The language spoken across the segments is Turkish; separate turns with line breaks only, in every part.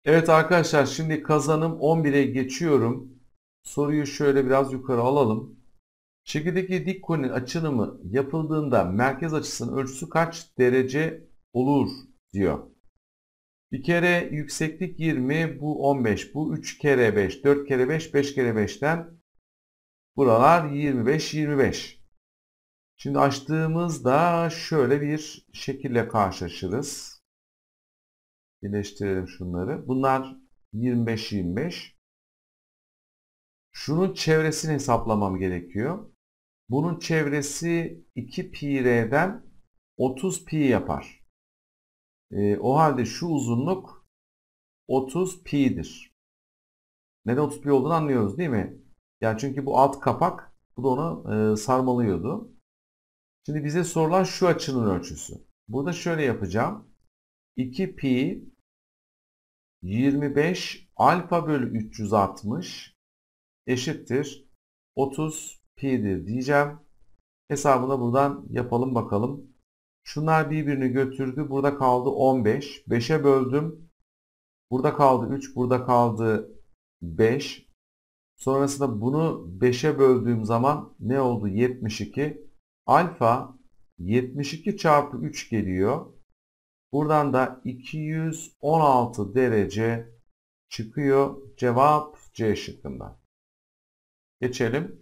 Evet arkadaşlar, şimdi kazanım 11'e geçiyorum. Soruyu şöyle biraz yukarı alalım. Şekildeki dik koninin açılımı yapıldığında merkez açısının ölçüsü kaç derece olur diyor. Bir kere yükseklik 20, bu 15, bu 3 kere 5, 4 kere 5, 5 kere 5'ten buralar 25, 25. Şimdi açtığımızda şöyle bir şekille karşılaşırız. Birleştirelim şunları. Bunlar 25, 25. Şunun çevresini hesaplamam gerekiyor. Bunun çevresi 2 pi r'den 30 pi yapar. O halde şu uzunluk 30 pi'dir. Neden 30 pi olduğunu anlıyoruz değil mi? Yani çünkü bu alt kapak, bu da onu sarmalıyordu. Şimdi bize sorulan şu açının ölçüsü. Burada şöyle yapacağım. 2 pi 25 alfa bölü 360 eşittir 30 pi'dir diyeceğim. Hesabını buradan yapalım bakalım. Şunlar birbirini götürdü. Burada kaldı 15. 5'e böldüm. Burada kaldı 3. Burada kaldı 5. Sonrasında bunu 5'e böldüğüm zaman ne oldu? 72. Alfa 72 çarpı 3 geliyor. Buradan da 216 derece çıkıyor. Cevap C şıkkında. Geçelim.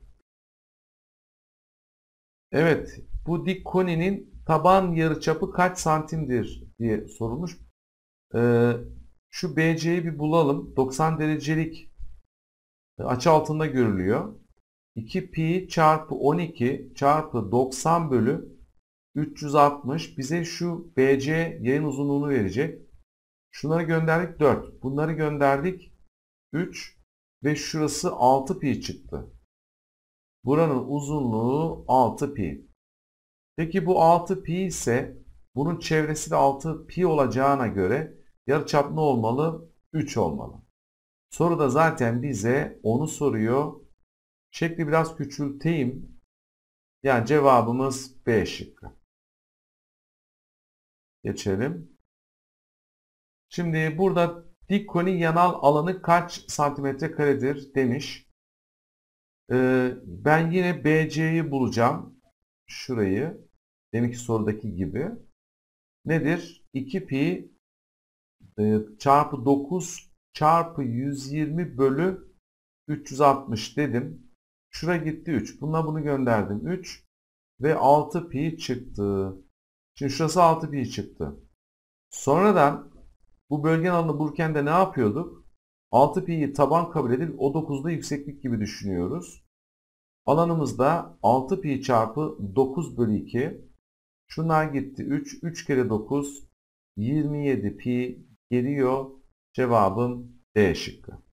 Evet, bu dik koninin taban yarıçapı kaç santimdir diye sorulmuş. Ee, Şu BC'yi bir bulalım. 90 derecelik açı altında görülüyor. 2 pi çarpı 12 çarpı 90 bölü 360 bize şu BC yayın uzunluğunu verecek. Şunları gönderdik 4. Bunları gönderdik 3 ve şurası 6 pi çıktı. Buranın uzunluğu 6 pi. Peki bu 6 pi ise bunun çevresi de 6 pi olacağına göre yarıçap ne olmalı? 3 olmalı. Soruda zaten bize onu soruyor. Şekli biraz küçülteyim. Yani cevabımız B şıkkı. Geçelim. Şimdi burada dik konin yanal alanı kaç santimetre karedir demiş. Ben yine BC'yi bulacağım. Şurayı. Deminki sorudaki gibi. Nedir? 2 pi çarpı 9 çarpı 120 bölü 360 dedim. Şura gitti 3. Bununla bunu gönderdim. 3 ve 6 pi çıktı. Şimdi şurası 6 pi çıktı. Sonradan bu bölgenin alanını bulurken de ne yapıyorduk? 6 pi'yi taban kabul edip o 9'da yükseklik gibi düşünüyoruz. Alanımızda 6 pi çarpı 9 bölü 2. Şunlar gitti 3. 3 kere 9 27 pi geliyor. Cevabım D şıkkı.